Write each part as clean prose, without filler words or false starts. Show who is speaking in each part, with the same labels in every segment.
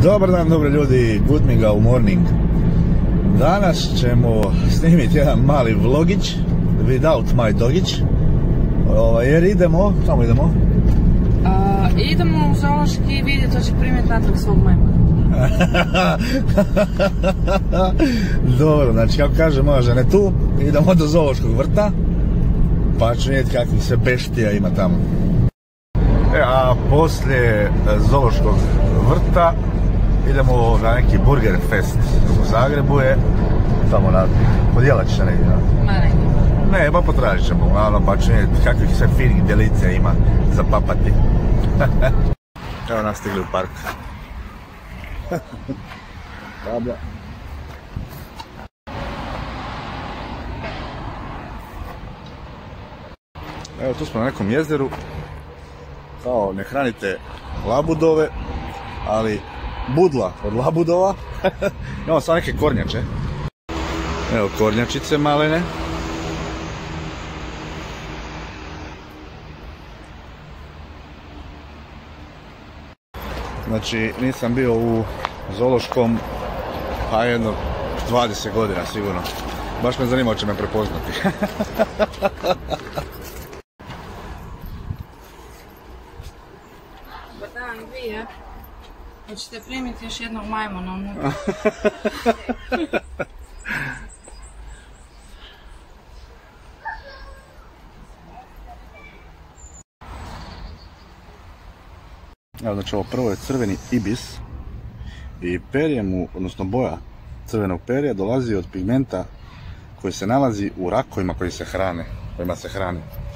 Speaker 1: Dobar dan, dobri ljudi, good morning. Danas ćemo snimiti jedan mali vlogić without my dogić. Jer idemo, samo idemo.
Speaker 2: Idemo u zoološki vidjeti, hoće primjeti natrag svog majmuna.
Speaker 1: Dobro, znači kako kaže moja žena tu, idemo do zoološkog vrta, pa ću vidjeti kakvih se beštija ima tamo. A poslije zoološkog vrta idemo na neki burger fest u Zagrebu je, tamo kod Jelačića negdje. Ne, pa potražit ćemo, pa ću vidjeti kakvih se finih delicija ima za papati. Evo nas stigli u park. Tabla. Evo tu smo na nekom jezeru. Kao ne hranite labudove, ali budla od labudova. Imamo samo neke kornjače. Evo kornjačice malene. Znači nisam bio u zoološkom pa jedno 20 godina sigurno. Baš me zanima hoće me prepoznati.
Speaker 2: Dan, dvije. Hoćete primiti još jednog majmuna unutra?
Speaker 1: Evo, znači ovo prvo je crveni ibis i perje mu, odnosno boja crvenog perja dolazi od pigmenta koji se nalazi u rakovima kojima se hrane.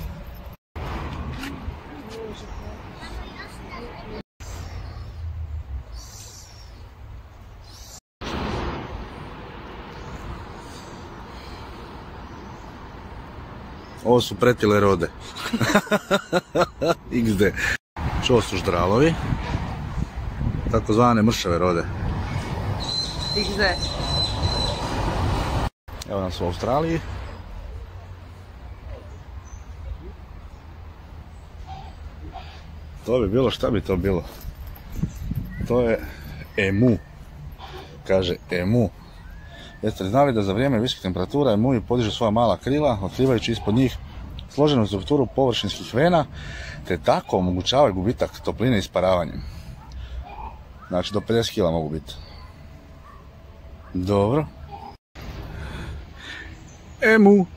Speaker 1: Ovo su pretile rode. XD. Ovo su ždralovi, takozvane mršave rode.
Speaker 2: XD.
Speaker 1: Evo nas u Australiji. To bi bilo, šta bi to bilo? To je emu. Kaže emu. Jeste li znali da za vrijeme viskih temperatura emuji podižu svoja mala krila, otkrivajući ispod njih složenu strukturu površinskih vena, te tako omogućavaju gubitak topline isparavanjem. Znači do 50 kg mogu biti. Dobro. Emu.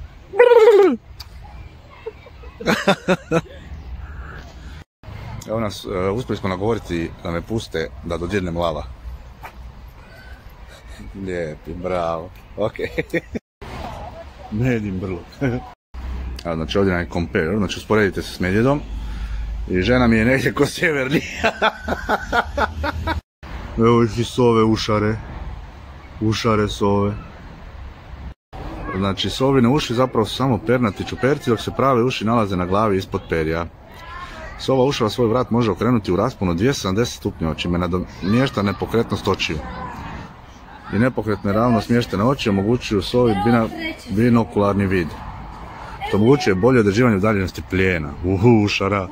Speaker 1: Evo nas, uspjeli smo nagovoriti da me puste da dodirnem lava. Lijepi, bravo. Ok. Ne jedim brlog. Znači ovdje je compare, znači usporedite se s medvjedom i žena mi je negdje ko sjeverni. Evo ih i sove ušare sove. Znači sovine uši zapravo su samo pernati čuperci, dok se prave uši nalaze na glavi ispod perja. Sova ušava svoj vrat može okrenuti u rasponu 270 stupnjeva, čime nadomješta nepokretnost očiju. I nepokretne ravno smještene oči omogućuju sovi binokularni vid, što omogućuje bolje određivanje udaljenosti plijena. Šara.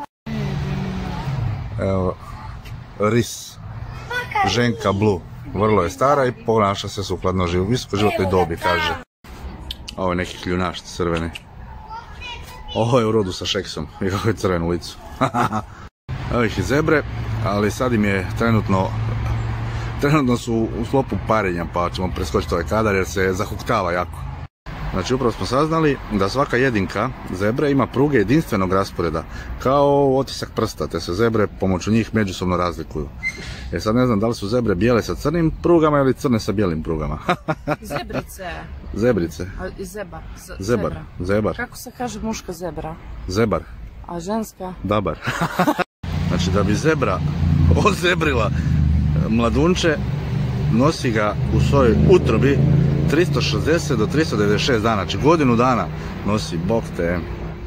Speaker 1: Evo, ris. Ženka Blue. Vrlo je stara i ponaša se sukladno visokoživotnoj dobi, kaže. Ovo je neki kljunaš crveni. Ovo je u rodu sa Šeksom i kako je crven u licu. Evo ih i zebre, ali sad im je trenutno su u sklopu parenja, pa ćemo preskočiti ovaj kadar jer se zahuktava jako. Znači upravo smo saznali da svaka jedinka zebre ima pruge jedinstvenog rasporeda, kao otisak prsta, te se zebre pomoću njih međusobno razlikuju. Jer sad ne znam da li su zebre bijele sa crnim prugama ili crne sa bijelim prugama.
Speaker 2: Zebrice.
Speaker 1: Zebrice. Zebar.
Speaker 2: Kako se kaže muška zebra?
Speaker 1: Zebar.
Speaker 2: A ženska?
Speaker 1: Dabar. Znači da bi zebra ozebrila mladunče, nosi ga u svojoj utrobi 360 do 396 dana, znači godinu dana nosi, bog te.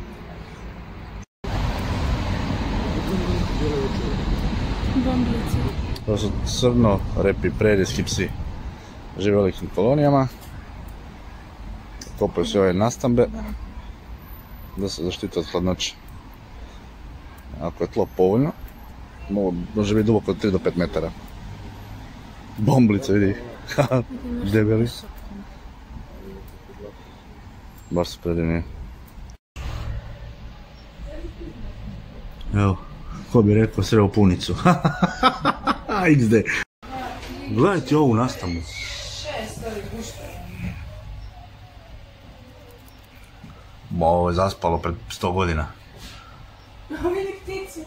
Speaker 1: To su crno repi prerijski psi. Žive u velikim kolonijama. Kopaju se ove nastambe da se zaštite od hladnoće. Ako je tlo povoljno, može biti duboko od 3 do 5 metara. Bomblice, vidi. Debeli. Baš su predivni. Evo, ko bi rekao sreo punicu. XD. Gledajte ovu nastavu. Ovo je zaspalo pred 100 godina.
Speaker 2: Vidi pticu.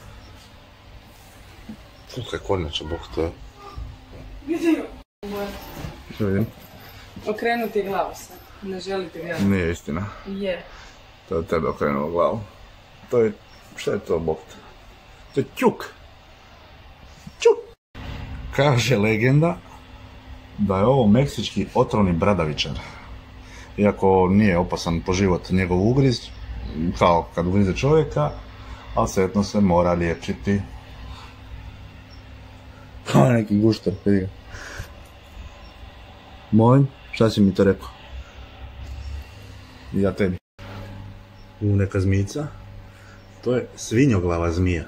Speaker 1: Kako je kornjača, bok to je.
Speaker 2: Vidi ju.
Speaker 1: Što vidim?
Speaker 2: Okrenuti glavu sad. Ne želite gledati.
Speaker 1: Nije istina.
Speaker 2: Je.
Speaker 1: To je tebe okrenulo glavu. To je... Šta je to, bok to? To je ćuk. Ćuk! Kaže legenda da je ovo meksički otrovni bradavičar. Iako nije opasan po život njegov ugriz, kao kad ugrize čovjeka, ali svejedno se mora liječiti. Kao neki guštar, vidi ga. Molim, šta si mi to rekao? I ja tebi. Neka zmijica. To je svinjoglava zmija.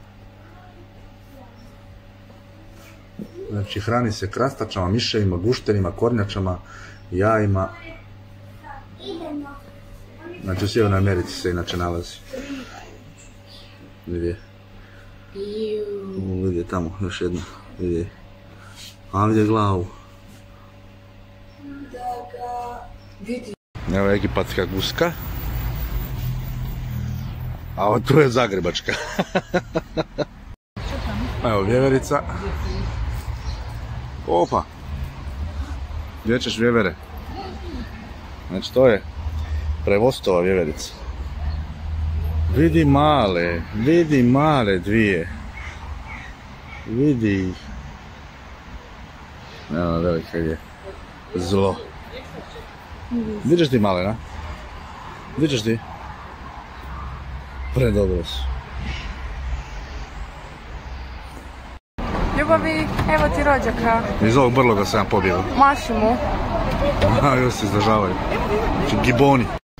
Speaker 1: Znači hrani se krastačama, miševima, gušterima, kornjačama, jajima. Znači u Sjevernoj Americi se inače nalazi. Vidi je. Vidi je tamo, još jedna. Vidi je. A vidi je glavu. Evo je egipatska guska. A ovo tu je zagrebačka. Evo vjeverica. Opa. Gdje ćeš vjevere? Znači to je Prevostova vjeverica. Vidi male dvije. Vidi. Evo velika je. Zlo. Vidiš ti male, na? Vidiš ti? Predobro su.
Speaker 2: Ljubavi, evo ti rođaka.
Speaker 1: Iz ovog brloga sam ja pobjegao.
Speaker 2: Maši mu.
Speaker 1: A, još se izdržavaju. Znači, giboni.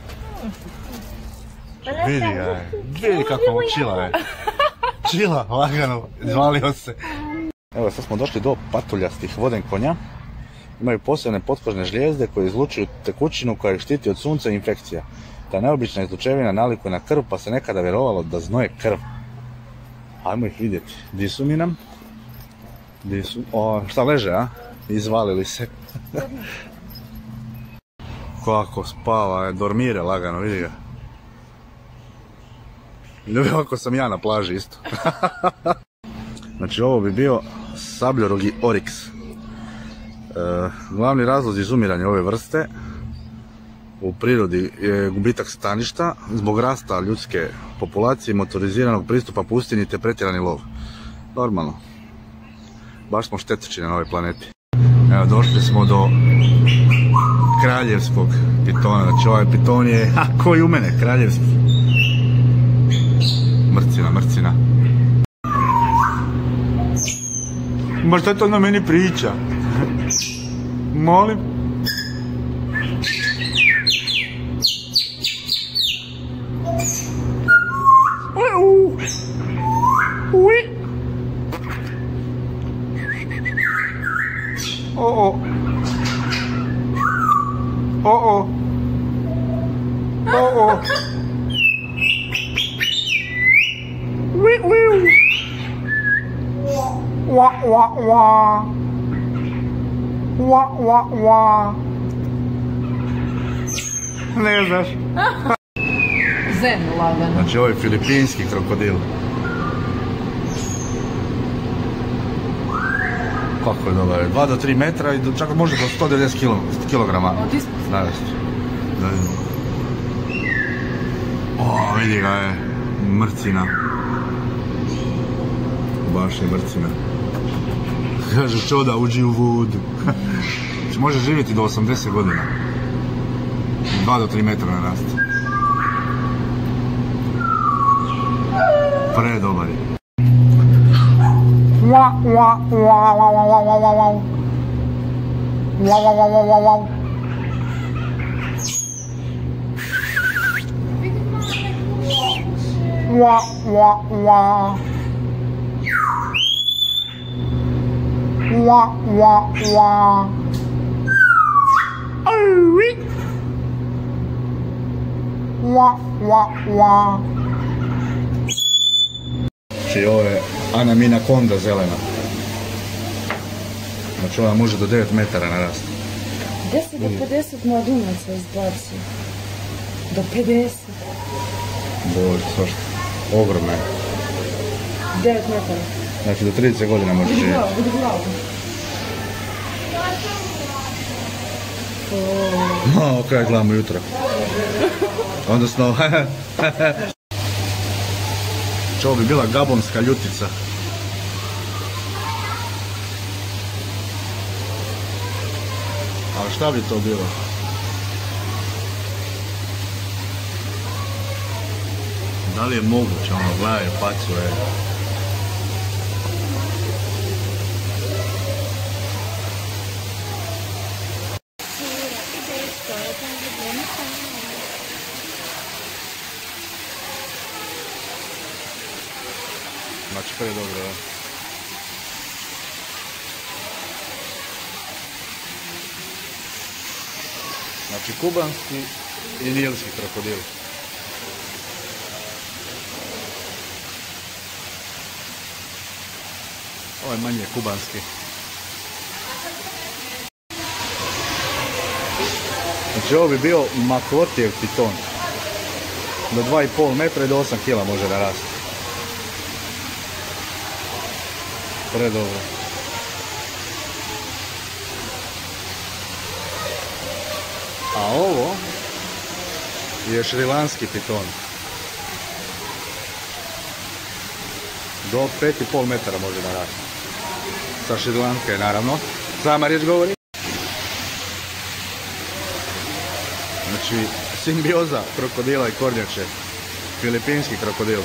Speaker 1: Vidi ga je. Vidi kako mu čila je. Čila, lagano. Izvalio se. Evo, sad smo došli do patuljastih vodenkonja. Imaju posebne potkožne žlijezde koje izlučuju tekućinu koja ih štiti od sunca i infekcija. Ta neobična izlučevina nalikuje na krv, pa se nekada vjerovalo da znoje krv. Ajmo ih vidjeti. Di su mi nam? Di su? O, šta leže, a? Izvalili se. Kako spava, dormire lagano, vidi ga. Ljubi, ovako sam ja na plaži isto. Znači ovo bi bio sabljorogi oriks. Glavni razlog izumiranja ove vrste u prirodi je gubitak staništa zbog rasta ljudske populacije, motoriziranog pristupa pustinji te pretjerani lov. Normalno. Baš smo štetočine na ovoj planeti. Evo, došli smo do kraljevskog pitona. Znači ovaj piton je, ko i u mene, kraljevski. Mrcina. Ma šta to na meni priča? Molim? Ne znaš.
Speaker 2: Zen, lagano.
Speaker 1: Znači ovo je filipinski krokodil. Kako je dobar, 2 do 3 metra i čak može do 190 kilograma navesti. O, vidi ga je, mrcina. Baš je mrcina. Kaže čoda, uđi u vodu. Znači može živjeti do 80 godina. 2 do 3 metra narasti. Predobar je. Znači ovo je Anaconda zelena. Znači ona može do 9 metara narasti.
Speaker 2: 10 do 50 mladunaca izbaci. Do 50.
Speaker 1: Bože, svašta. Ogromna je.
Speaker 2: 9 metara.
Speaker 1: Znači do 30 godina može živjeti.
Speaker 2: Vidi glavu.
Speaker 1: No, kraj gledamo jutro. Odnosno, ovo bi bila gabonska ljutica. Ali šta bi to bilo? Da li je moguće, ono, gledaj, pacuje. Znači, pre dobro, da? Znači, kubanski i nilski krokodil. Ovo je manje kubanski. Znači, ovo bi bio maklotijev piton. Do 2,5 metra i do 8 kila može narasti. Predobro. A ovo je šrilanski piton. Do 5,5 metara može narasti. Sa Šrilanke, naravno. Sama riječ govori. Znači, simbioza krokodila i kornjače. Filipinski krokodil.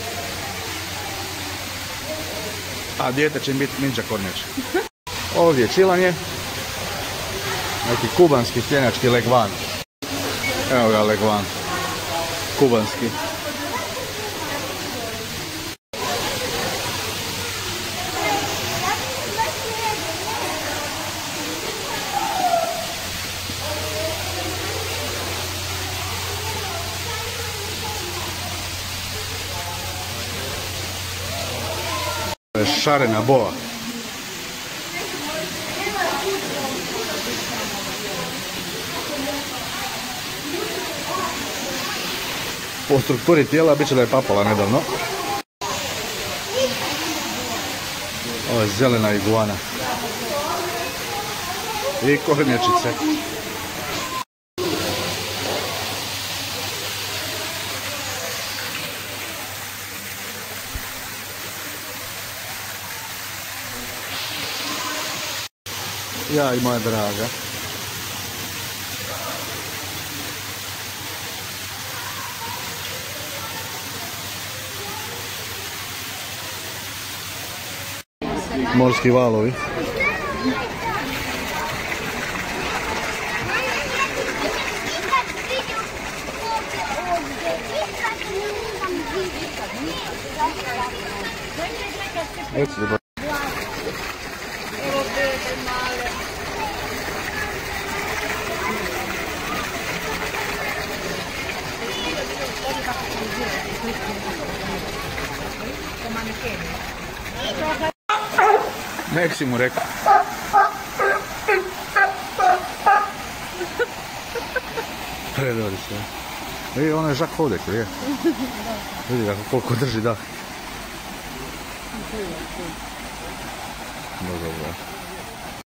Speaker 1: A dijete će im biti ninja kornjač. Ovdje je čilanje. Neki kubanski stjenjački legvan. Evo ga legvan. Kubanski. Šarena boa. Po strukturi tijela bit će da je papala nedavno. Ovo je zelena iguana. I kornjačice. Ja i moja draga. Morski valovi. Nek si mu rekao. Predori se. Vidi, ono je Žak Hodek, je. Vidi ga koliko drži dah. Dobro.